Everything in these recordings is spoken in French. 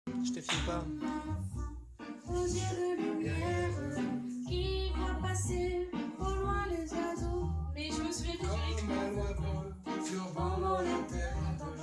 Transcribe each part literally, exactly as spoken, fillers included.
Je te filme pas. Aux yeux de lumière qui voit passer au loin les oiseaux. Mais je me souviens que je Comme un oiseau survolant la terre.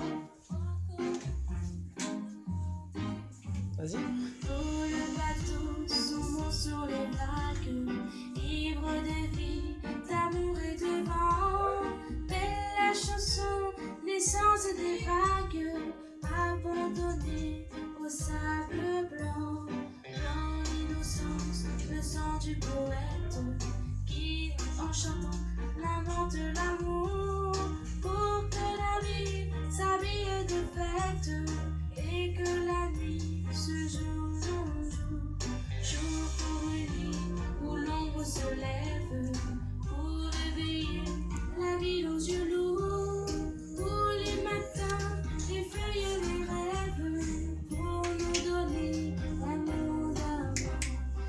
Vas-y. Oh, le bateau sombre sur les vagues, ivre de vie, d'amour et de vent. Belle la chanson, naissance des vagues, abandonnée au sable blanc. Dans l'innocence, le sang du poète qui, en chantant, lamente l'amour. Pour que la vie s'habille de fête et que la nuit se joue, joue, joue. Jour pour une nuit où l'ombre se lève pour réveiller la ville aux yeux lourds. Où les matins, les feuilles, les rêves pour nous donner l'amour d'amour.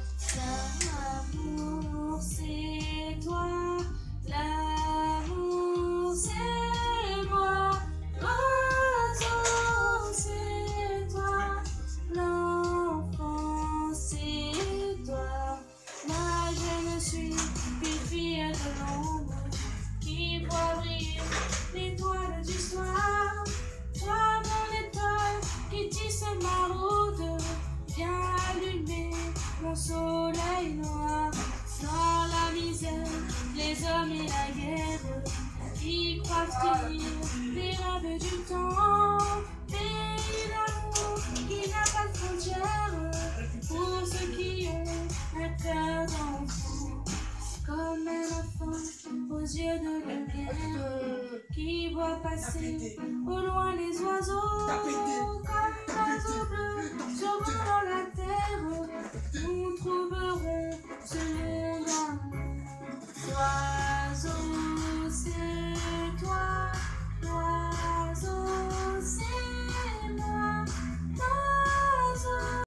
L'amour c'est toi, l'amour c'est moi, l'oiseau c'est toi, l'enfant c'est toi. Moi je ne suis qu'une fille de l'ombre qui voit briller l'étoile du soir. Toi mon étoile qui tisse ma route, viens allumer mon soleil noir. Dans la misère, les hommes et la guerre qui croient tenir les rêves du temps. Pays d'amour qui n'a pas de frontières pour ceux qui ont un cœur d'enfant. Comme un enfant aux yeux de lumière qui voit passer